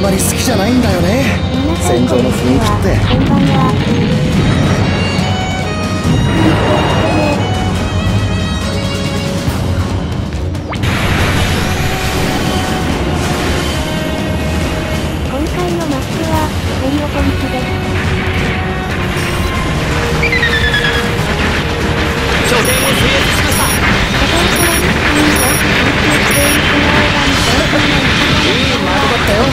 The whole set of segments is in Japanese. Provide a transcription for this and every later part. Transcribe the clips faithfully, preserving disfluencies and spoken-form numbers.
まり好きじゃないんだよね、戦場の雰囲気って。 こんばんは。今回のマップはセリオポンチです。 拠点を制圧しました。 いいまとまったよ。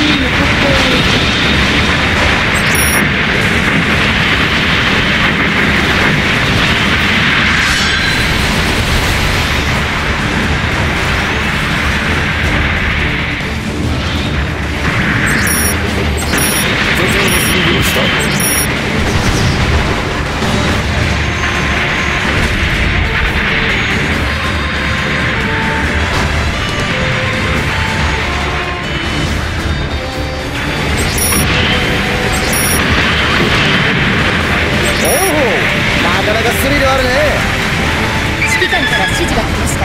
なかなかスリルあるね。 指揮官から指示が来ました。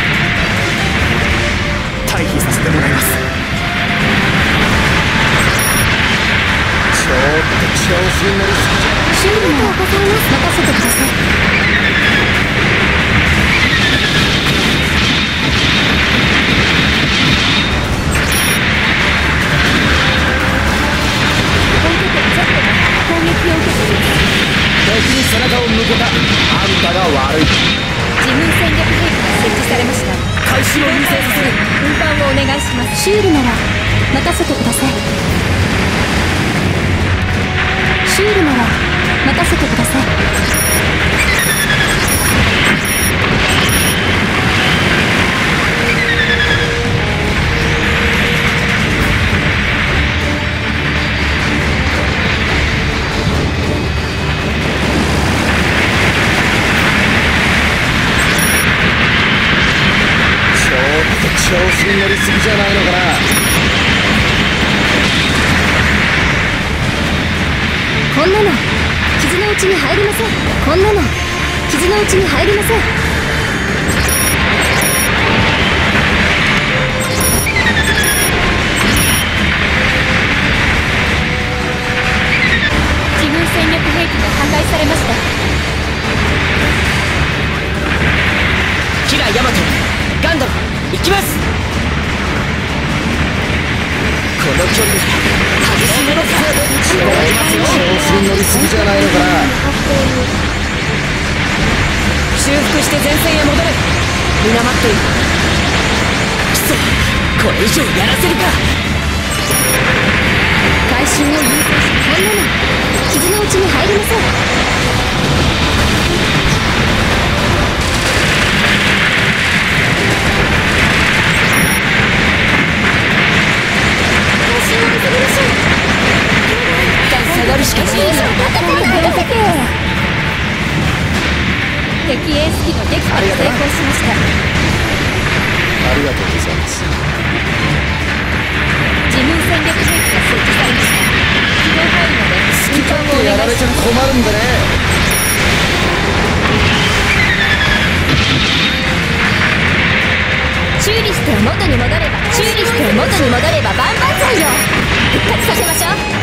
退避させてもらいます。ちょっと調子に乗りすぎちゃう。 修理もございます。任せてください。攻撃を受けています。 敵に背中を向けたあんたが悪い。 自分戦略兵器が設置されました。 回収を優先させる。 運搬をお願いします。修理なら任せてください。修理なら任せてください。調子に乗りすぎじゃないのかな。 こんなの傷のうちに入りません。こんなの傷のうちに入りません。自分戦略兵器が破壊されました。 キラヤマト、ガンダム行きます。この距離外すものか。 調子に乗りすぎじゃないのかな。 修復して前線へ戻れ。皆待っている。くそ、これ以上やらせるか。 回収を優先し、こんなの傷のうちに入りません。 下がるしかない。 敵エース機の撃破に成功しました。 ありがとうございます。 自分戦略兵器が設置されました。機動範囲まで運搬をおやられちゃ願いします。 困るんでね。 修理して元に戻れば修理して元に戻れば万々歳よ。復活させましょう。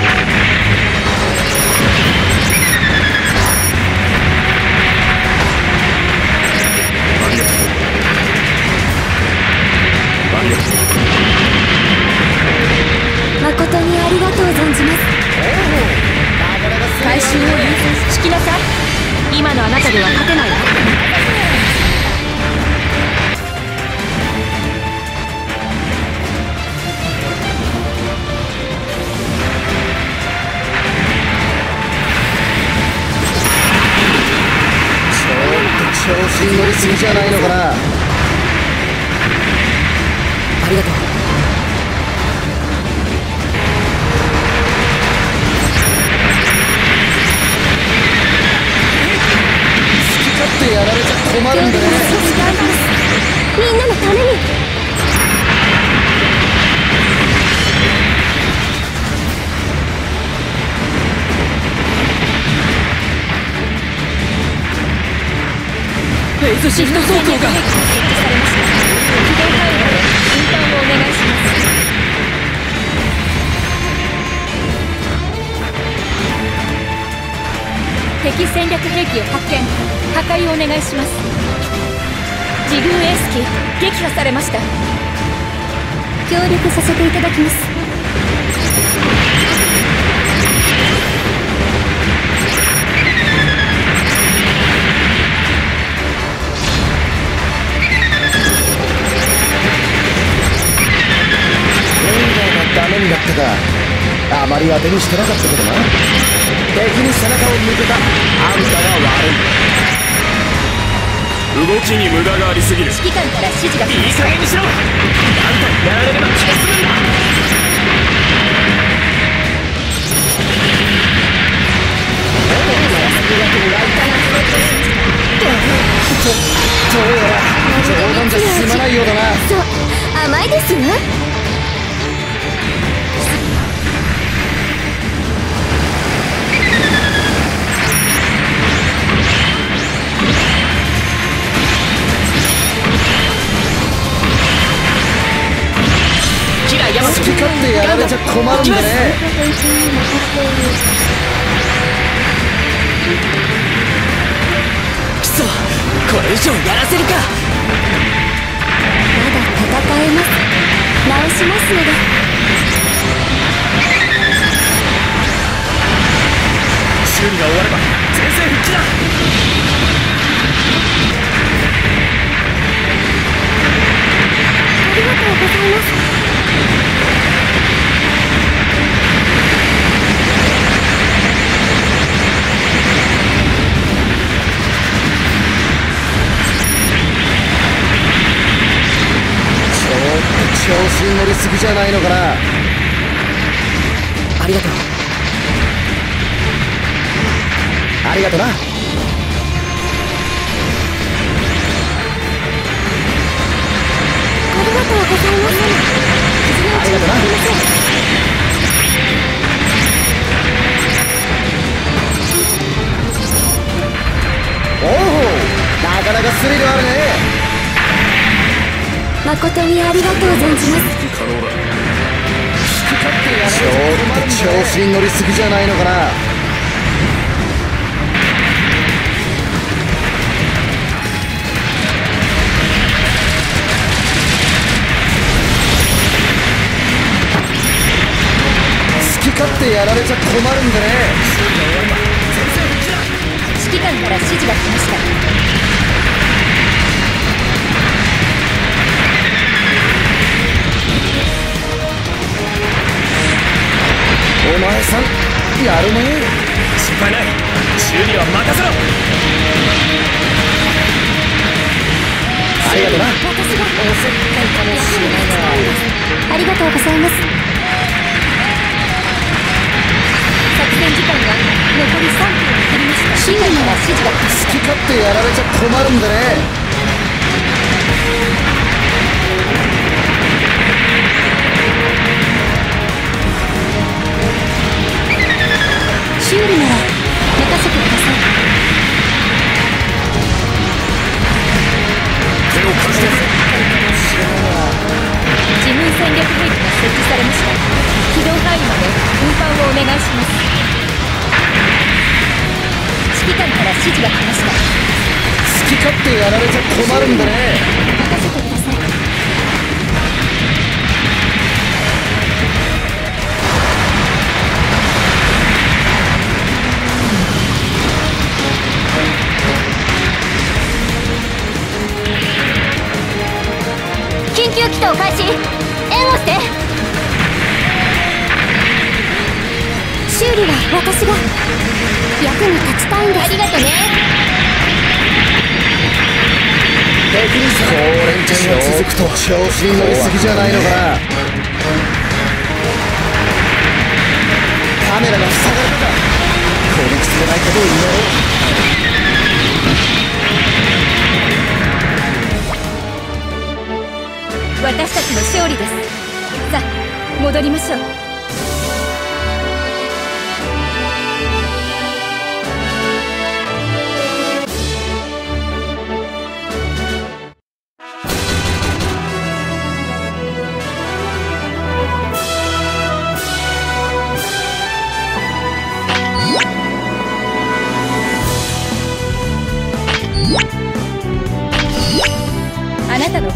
誠にありがとう存じます。回収を優先し、引きなさい。今のあなたでは勝てないわ。 調子に乗りすぎじゃないのかな。 ありがとう。 好き勝手やられちゃ困るんでね。 みんなのために。 フェイズシフト走行が。 機動範囲まで運搬をお願いします。 敵戦略兵器を発見。破壊をお願いします。自軍エース機撃破されました。協力させていただきます。 ダメになったか。あまり当てにしてなかったけどな。敵に背中を向けたあんたが悪い。 動きに無駄がありすぎる。 指揮官から指示が来ました。 いい加減にしろ。あんたにやられれば気が済むんだ。 どうやら冗談じゃ済まないようだな。 そう、甘いですわ。 好き勝手やられちゃ困るんでね。 くそ、これ以上やらせるか。 まだ戦えます。直しますので。 修理が終われば前線復帰だ。 ありがとうございます。 調子に乗りすぎじゃないのかな。 ありがとう。 ありがとな。 ありがとうございます。 ありがとな。おお、なかなかスリルあるね。 誠にありがとう存じます。 可能だ。 ちょっと調子に乗りすぎじゃないのかな。好き勝手やられちゃ困るんでね。 指揮官から指示が来ました。 お前さんやるね。 心配ない。修理は任せろ。 ありがとな。 私がおせっかいかもしれないが。 ありがとうございます。作戦時間が残りさんぷんを切りました。指揮官から指示が来ました。 好き勝手やられちゃ困るんでね。 修理なら任せてください。 手を貸してくれ。 自分戦略兵器が設置されました。機動範囲まで運搬をお願いします。指揮官から指示が来ました。 好き勝手やられちゃ困るんでね。 任せてください。緊急起動開始。援護して。修理は私が役に立ちたいんです。ありがとね。 敵にさ高連チャンが続くと調子に乗りすぎじゃないのかな。カメラが塞がれたか。攻撃されないことを祈ろう。 私たちの勝利です。さあ戻りましょう。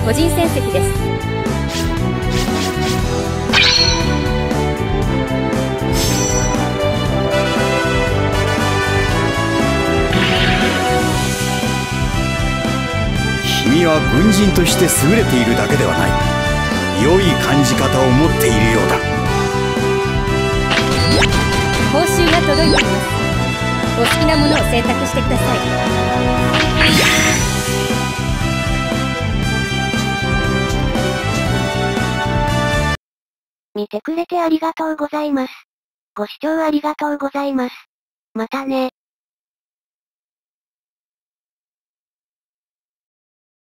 個人戦績です。 君は軍人として優れているだけではない。良い感じ方を持っているようだ。 報酬が届いています。お好きなものを選択してください。 見てくれてありがとうございます。ご視聴ありがとうございます。またね。